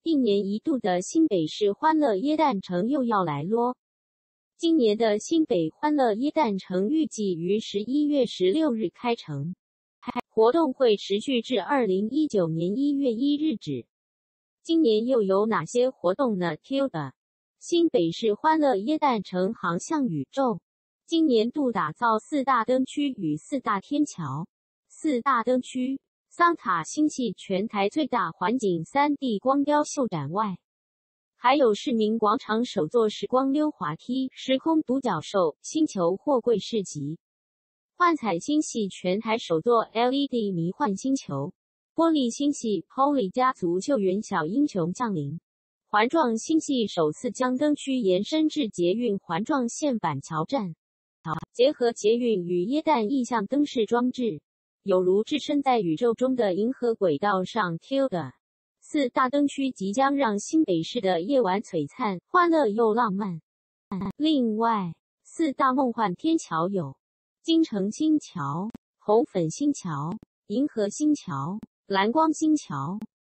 一年一度的新北市欢乐耶诞城又要来咯。今年的新北欢乐耶诞城预计于11月16日开城，活动会持续至2019年1月1日止。今年又有哪些活动呢 ？Tilda 新北市欢乐耶诞城航向宇宙，今年度打造4大灯区与4大天桥。4大灯区桑塔星系全台最大环景3D 光雕秀展外，还有市民广场首座时光溜滑梯、时空独角兽、星球货柜市集，幻彩星系全台首座 LED 迷幻星球，玻璃星系 Poly 家族救援小英雄降临，环状星系首次将灯区延伸至捷运环状线板桥站，结合捷运与耶诞意象灯饰装置，有如置身在宇宙中的银河轨道上。Tilda 4大灯区即将让新北市的夜晚璀璨、欢乐又浪漫。另外，4大梦幻天桥有金城星桥、红粉星桥、银河星桥、蓝光星桥、